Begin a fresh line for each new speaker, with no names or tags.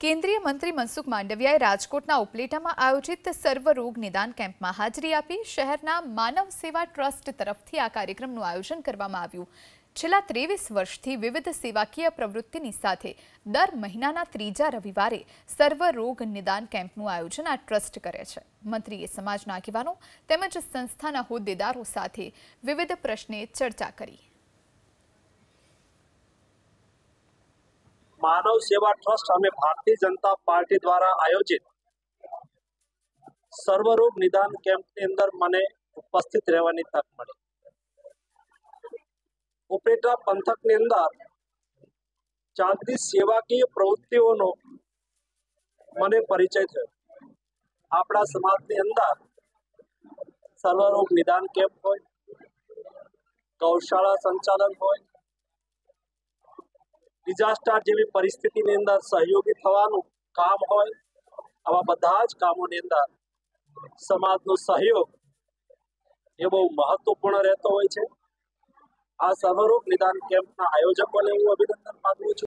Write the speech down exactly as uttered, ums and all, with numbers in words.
કેન્દ્રીય મંત્રી મનસુખ માંડવિયાએ રાજકોટના ઉપલેટામાં આયોજિત સર્વરોગ નિદાન કેમ્પમાં હાજરી આપી. શહેરના માનવ સેવા ટ્રસ્ટ તરફથી આ કાર્યક્રમનું આયોજન કરવામાં આવ્યું. છેલ્લા ત્રેવીસ વર્ષથી વિવિધ સેવાકીય પ્રવૃત્તિની સાથે દર મહિનાના ત્રીજા રવિવારે સર્વરોગ નિદાન કેમ્પનું આયોજન આ ટ્રસ્ટ કરે છે. મંત્રીએ સમાજના આગેવાનો તેમજ સંસ્થાના હોદ્દેદારો સાથે વિવિધ પ્રશ્ને ચર્ચા કરી.
मानव सेवा ट्रस्ट हमें भारतीय जनता पार्टी द्वारा आयोजित सर्वरोग निदान कैम्प के अंदर मने उपस्थित रहवानी तक मળી. ઉપલેટા પંથકની અંદર ચાલતી સેવાકીય પ્રવૃત્તિઓનો મને પરિચય થયો. આપણા સમાજની અંદર સર્વરોગ નિદાન કેમ્પ હોય, ગૌશાળા સંચાલન હોય, ડિઝાસ્ટર જેવી પરિસ્થિતિની અંદર સહયોગી થવાનું કામ હોય, આવા બધા જ કામોની અંદર સમાજનો સહયોગ એ બહુ મહત્વપૂર્ણ રહેતો હોય છે. આ સર્વરોગ નિદાન કેમ્પના આયોજકોને હું અભિનંદન પાઠવું છું.